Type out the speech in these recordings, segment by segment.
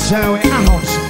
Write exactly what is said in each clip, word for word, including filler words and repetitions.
paixão, é a rocha.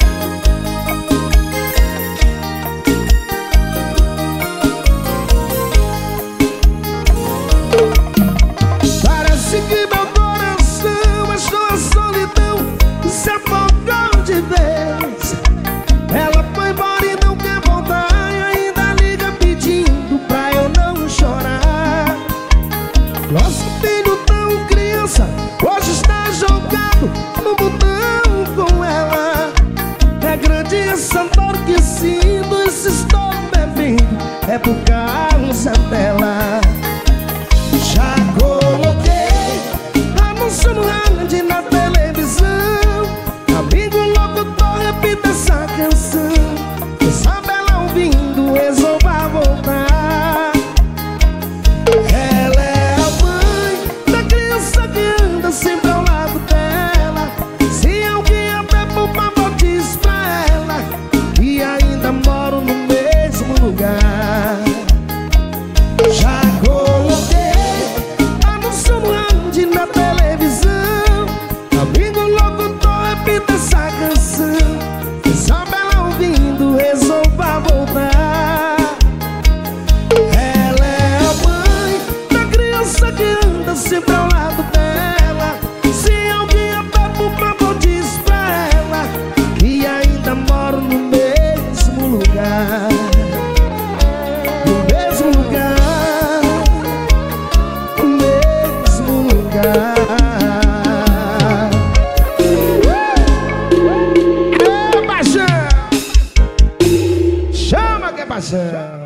Parece que meu coração achou a solidão, se afogou de vez. Ela foi embora e não quer voltar, e ainda liga pedindo pra eu não chorar. Nosso filho tão criança hoje está jogado no botão com ela. É grande essa dor que sinto e se estou bebendo é por causa dela. Já coloquei anúncio no rádio, na televisão. Amigo locutor, repita essa canção. Quem sabe ela ouvindo resolva voltar. Ela é a mãe da criança que anda sempre ao lado dela. Se alguém até por favor diz pra ela que ainda moro no mesmo lugar. Já coloquei anúncio no rádio, na televisão. Amigo locutor, repita essa canção. Quem sabe ela ouvindo resolva voltar. Ela é a mãe da criança que anda sempre ao lado dela. Se alguém até por favor diz pra ela que ainda moro no mesmo lugar. No mesmo lugar, no mesmo lugar. É paixão! Chama que é paixão!